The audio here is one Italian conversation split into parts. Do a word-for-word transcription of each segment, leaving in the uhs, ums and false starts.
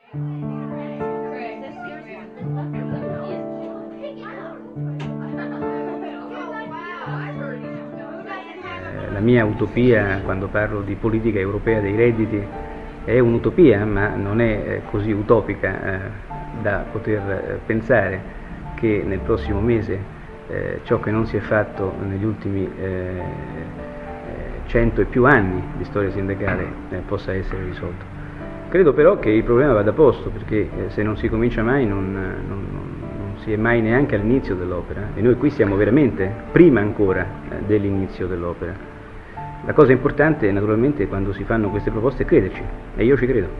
La mia utopia, quando parlo di politica europea dei redditi, è un'utopia, ma non è così utopica eh, da poter pensare che nel prossimo mese eh, ciò che non si è fatto negli ultimi eh, cento e più anni di storia sindacale eh, possa essere risolto. Credo però che il problema vada posto, perché eh, se non si comincia mai non, non, non si è mai neanche all'inizio dell'opera, e noi qui siamo veramente prima ancora eh, dell'inizio dell'opera. La cosa importante naturalmente quando si fanno queste proposte è crederci, e io ci credo.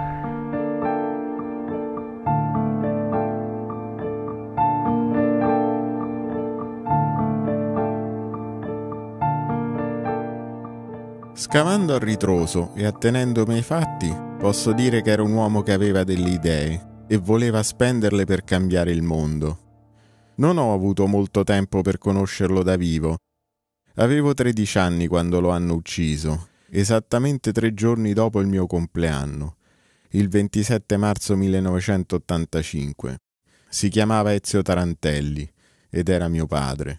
Scavando a ritroso e attenendomi ai fatti, posso dire che era un uomo che aveva delle idee e voleva spenderle per cambiare il mondo. Non ho avuto molto tempo per conoscerlo da vivo. Avevo tredici anni quando lo hanno ucciso, esattamente tre giorni dopo il mio compleanno, il ventisette marzo millenovecentottantacinque. Si chiamava Ezio Tarantelli ed era mio padre.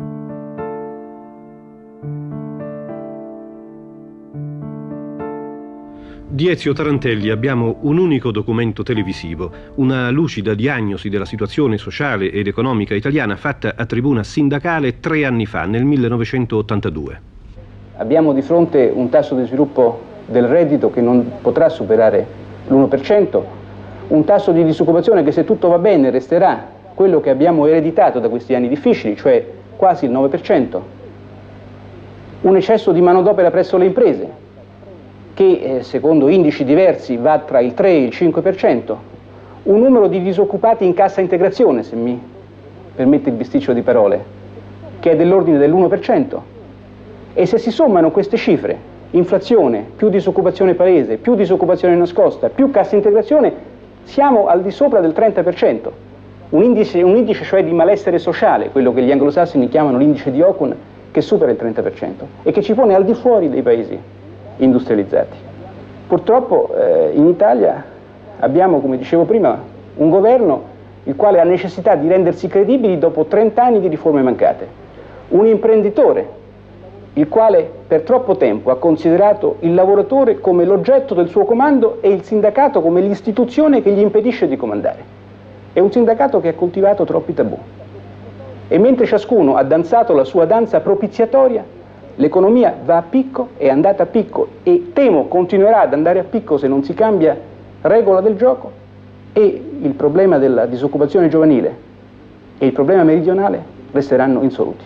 Di Ezio Tarantelli abbiamo un unico documento televisivo, una lucida diagnosi della situazione sociale ed economica italiana fatta a tribuna sindacale tre anni fa, nel millenovecentottantadue. Abbiamo di fronte un tasso di sviluppo del reddito che non potrà superare l'uno per cento, un tasso di disoccupazione che, se tutto va bene, resterà quello che abbiamo ereditato da questi anni difficili, cioè quasi il nove per cento, un eccesso di manodopera presso le imprese, che eh, secondo indici diversi va tra il tre e il cinque per cento, un numero di disoccupati in cassa integrazione, se mi permette il bisticcio di parole, che è dell'ordine dell'uno per cento. E se si sommano queste cifre, inflazione, più disoccupazione paese, più disoccupazione nascosta, più cassa integrazione, siamo al di sopra del trenta per cento. Un indice, un indice cioè di malessere sociale, quello che gli anglosassoni chiamano l'indice di Ocon, che supera il trenta per cento e che ci pone al di fuori dei paesi industrializzati. Purtroppo eh, in Italia abbiamo, come dicevo prima, un governo il quale ha necessità di rendersi credibili dopo trenta anni di riforme mancate, un imprenditore il quale per troppo tempo ha considerato il lavoratore come l'oggetto del suo comando e il sindacato come l'istituzione che gli impedisce di comandare. È un sindacato che ha coltivato troppi tabù. E mentre ciascuno ha danzato la sua danza propiziatoria, l'economia va a picco, è andata a picco e temo continuerà ad andare a picco se non si cambia regola del gioco, e il problema della disoccupazione giovanile e il problema meridionale resteranno insoluti.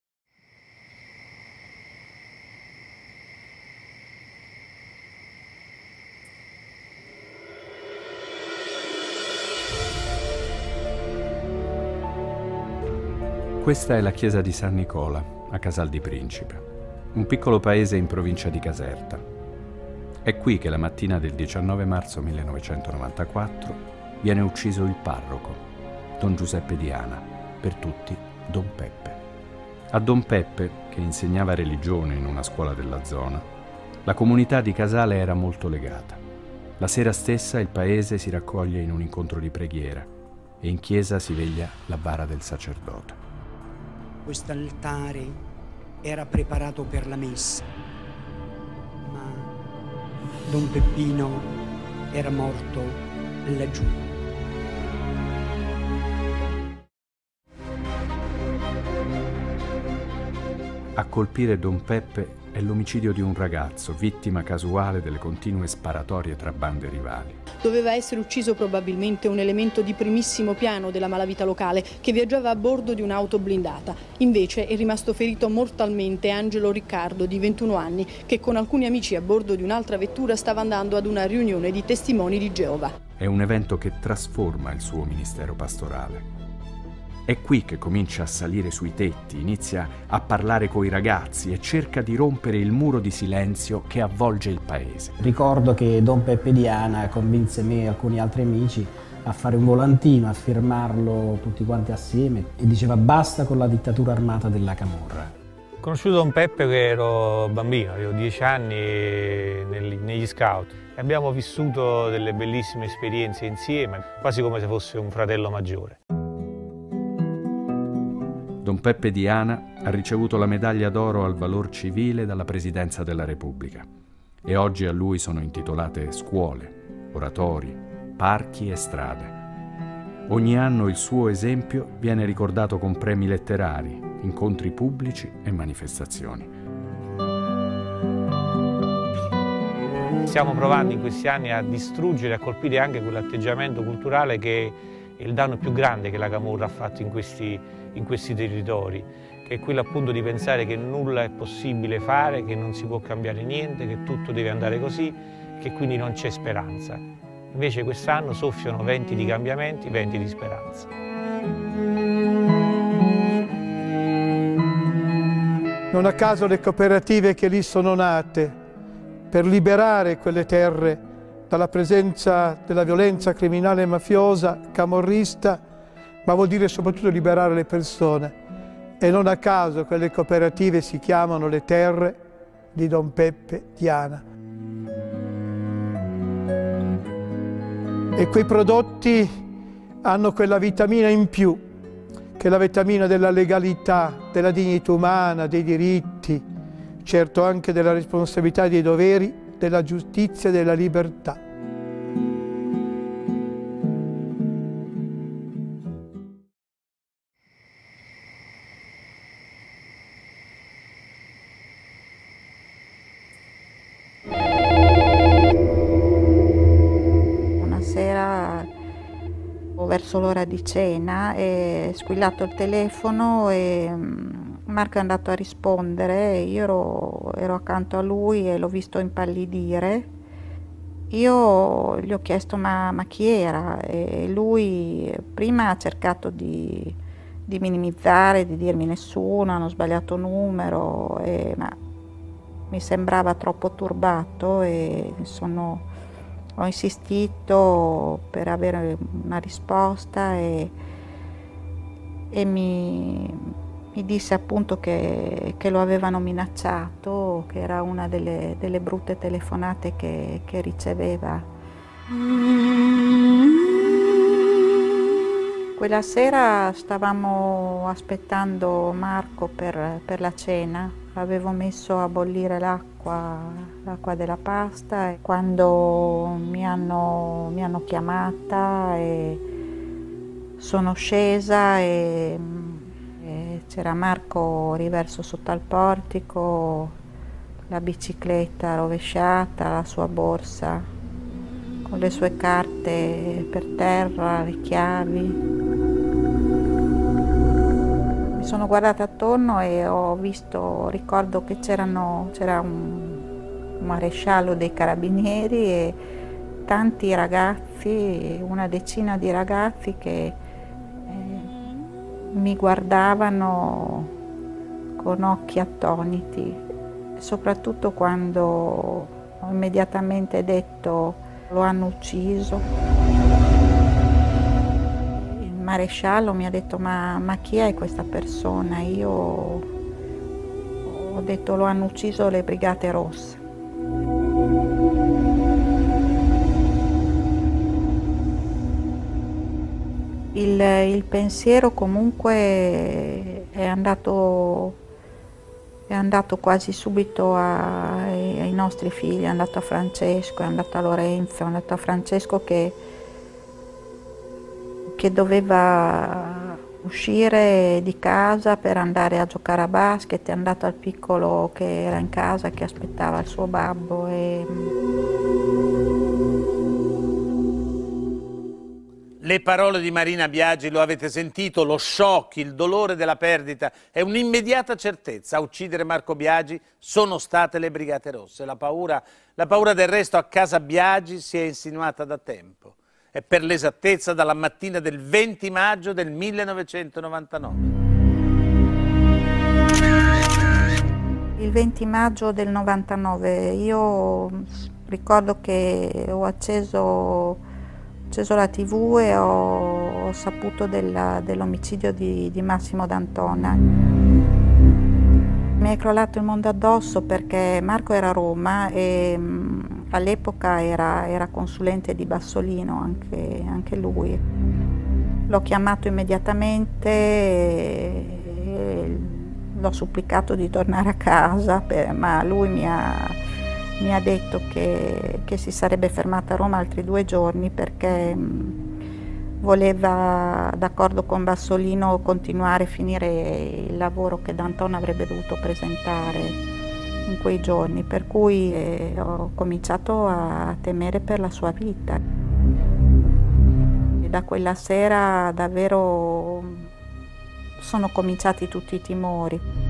Questa è la chiesa di San Nicola, a Casal di Principe, un piccolo paese in provincia di Caserta. È qui che la mattina del diciannove marzo millenovecentonovantaquattro viene ucciso il parroco, Don Giuseppe Diana, per tutti Don Peppe. A Don Peppe, che insegnava religione in una scuola della zona, la comunità di Casale era molto legata. La sera stessa il paese si raccoglie in un incontro di preghiera e in chiesa si veglia la bara del sacerdote. Quest'altare era preparato per la messa, ma Don Peppino era morto laggiù. A colpire Don Peppe è l'omicidio di un ragazzo, vittima casuale delle continue sparatorie tra bande rivali. Doveva essere ucciso probabilmente un elemento di primissimo piano della malavita locale che viaggiava a bordo di un'auto blindata. Invece è rimasto ferito mortalmente Angelo Riccardo, di ventuno anni, che con alcuni amici a bordo di un'altra vettura stava andando ad una riunione di testimoni di Geova. È un evento che trasforma il suo ministero pastorale. È qui che comincia a salire sui tetti, inizia a parlare coi ragazzi e cerca di rompere il muro di silenzio che avvolge il paese. Ricordo che Don Peppe Diana convinse me e alcuni altri amici a fare un volantino, a firmarlo tutti quanti assieme, e diceva basta con la dittatura armata della camorra. Ho conosciuto Don Peppe che ero bambino, avevo dieci anni negli scout. Abbiamo vissuto delle bellissime esperienze insieme, quasi come se fosse un fratello maggiore. Don Peppe Diana ha ricevuto la medaglia d'oro al valor civile dalla Presidenza della Repubblica e oggi a lui sono intitolate scuole, oratori, parchi e strade. Ogni anno il suo esempio viene ricordato con premi letterari, incontri pubblici e manifestazioni. Stiamo provando in questi anni a distruggere, a colpire anche quell'atteggiamento culturale che è il danno più grande che la camorra ha fatto in questi, in questi territori, che è quello appunto di pensare che nulla è possibile fare, che non si può cambiare niente, che tutto deve andare così, che quindi non c'è speranza. Invece quest'anno soffiano venti di cambiamenti, venti di speranza. Non a caso le cooperative che lì sono nate per liberare quelle terre dalla presenza della violenza criminale e mafiosa, camorrista, ma vuol dire soprattutto liberare le persone. E non a caso quelle cooperative si chiamano le terre di Don Peppe Diana. E quei prodotti hanno quella vitamina in più, che è la vitamina della legalità, della dignità umana, dei diritti, certo anche della responsabilità e dei doveri, della giustizia e della libertà. Verso l'ora di cena è squillato il telefono e Marco è andato a rispondere. Io ero, ero accanto a lui e l'ho visto impallidire. Io gli ho chiesto ma, ma chi era, e lui prima ha cercato di, di minimizzare, di dirmi nessuno, hanno sbagliato numero, e, ma mi sembrava troppo turbato e sono... Ho insistito per avere una risposta e, e mi, mi disse appunto che, che lo avevano minacciato, che era una delle, delle brutte telefonate che, che riceveva. Quella sera stavamo aspettando Marco per, per la cena. Avevo messo a bollire l'acqua, l'acqua della pasta, e quando mi hanno, mi hanno chiamata e sono scesa e, e c'era Marco riverso sotto al portico, la bicicletta rovesciata, la sua borsa con le sue carte per terra, le chiavi. Mi sono guardata attorno e ho visto, ricordo che c'era un maresciallo dei carabinieri e tanti ragazzi, una decina di ragazzi che eh, mi guardavano con occhi attoniti, soprattutto quando ho immediatamente detto lo hanno ucciso. Il maresciallo mi ha detto ma, ma chi è questa persona? Io ho detto lo hanno ucciso le Brigate Rosse. Il, il pensiero comunque è andato, è andato quasi subito a, ai, ai nostri figli, è andato a Francesco, è andato a Lorenzo, è andato a Francesco che che doveva uscire di casa per andare a giocare a basket, è andato al piccolo che era in casa, che aspettava il suo babbo. E... Le parole di Marina Biagi, lo avete sentito, lo shock, il dolore della perdita è un'immediata certezza. A uccidere Marco Biagi sono state le Brigate Rosse. La paura, la paura del resto a casa Biagi si è insinuata da tempo. E per l'esattezza dalla mattina del venti maggio del millenovecentonovantanove. Il venti maggio del novantanove io ricordo che ho acceso, ho acceso la tivù e ho, ho saputo dell'omicidio di, di Massimo D'Antona. Mi è crollato il mondo addosso perché Marco era a Roma e mh, all'epoca era, era consulente di Bassolino, anche, anche lui. L'ho chiamato immediatamente e, e l'ho supplicato di tornare a casa, per, ma lui mi ha, mi ha detto che, che si sarebbe fermato a Roma altri due giorni perché mh, voleva, d'accordo con Bassolino, continuare a finire il lavoro che Danton avrebbe dovuto presentare in quei giorni, per cui eh, ho cominciato a temere per la sua vita. E da quella sera davvero sono cominciati tutti i timori.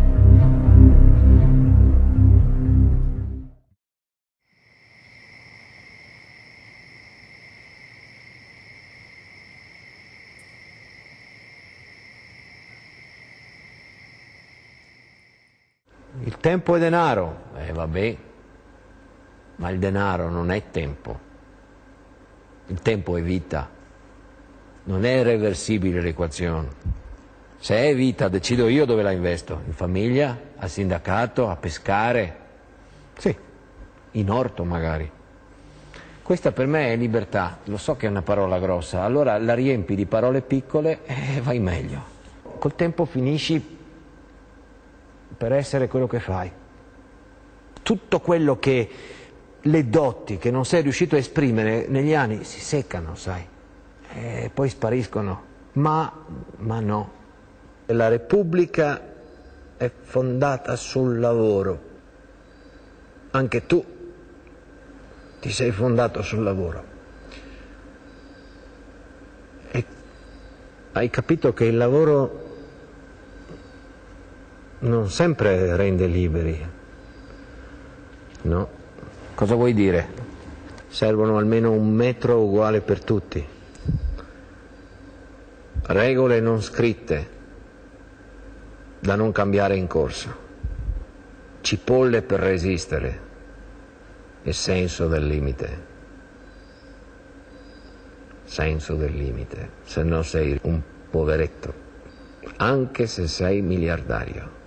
Il tempo è denaro, eh vabbè, ma il denaro non è tempo, il tempo è vita, non è irreversibile l'equazione. Se è vita decido io dove la investo, in famiglia, al sindacato, a pescare, sì, in orto magari. Questa per me è libertà, lo so che è una parola grossa, allora la riempi di parole piccole e vai meglio. Col tempo finisci per essere quello che fai. Tutto quello che le doti che non sei riuscito a esprimere negli anni si seccano, sai, e poi spariscono. Ma, ma no. La Repubblica è fondata sul lavoro. Anche tu ti sei fondato sul lavoro. E hai capito che il lavoro non sempre rende liberi, no? Cosa vuoi dire? Servono almeno un metro uguale per tutti, regole non scritte da non cambiare in corso, cipolle per resistere e senso del limite, senso del limite, se no sei un poveretto, anche se sei miliardario.